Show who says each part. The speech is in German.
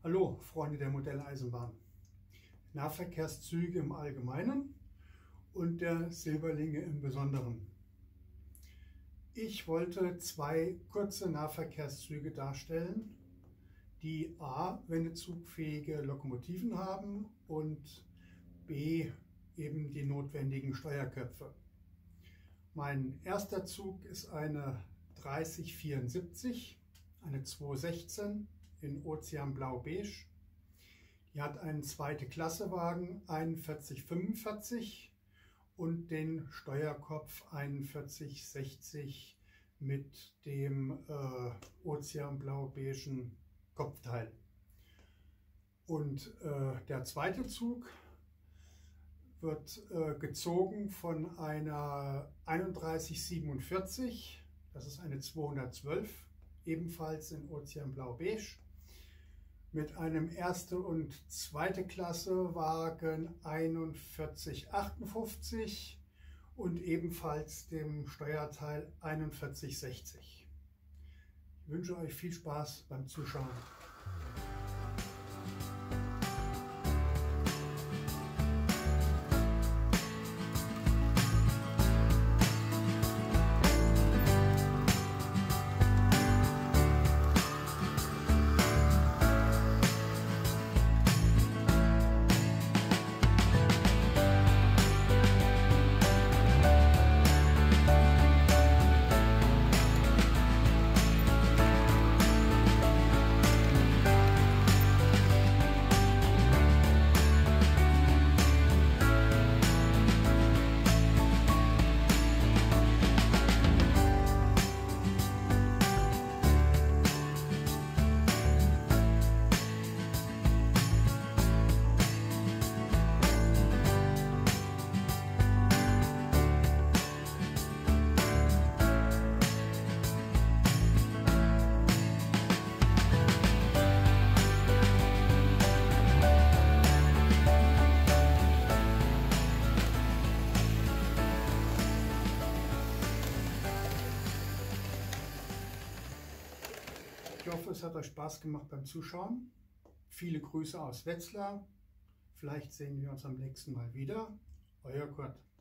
Speaker 1: Hallo Freunde der Modelleisenbahn, Nahverkehrszüge im Allgemeinen und der Silberlinge im Besonderen. Ich wollte zwei kurze Nahverkehrszüge darstellen, die a. wendezugfähige Lokomotiven haben und b. eben die notwendigen Steuerköpfe. Mein erster Zug ist eine 3074, eine 216 in Ozeanblau-Beige. Die hat einen Zweite-Klasse-Wagen 4145 und den Steuerkopf 4160 mit dem Ozeanblau-beigen Kopfteil. Und der zweite Zug wird gezogen von einer 3147, das ist eine 212, ebenfalls in Ozeanblau-beige, mit einem erste und zweite Klasse Wagen 4158 und ebenfalls dem Steuerteil 4160. Ich wünsche euch viel Spaß beim Zuschauen. Ich hoffe, es hat euch Spaß gemacht beim Zuschauen. Viele Grüße aus Wetzlar. Vielleicht sehen wir uns am nächsten Mal wieder. Euer Kurt.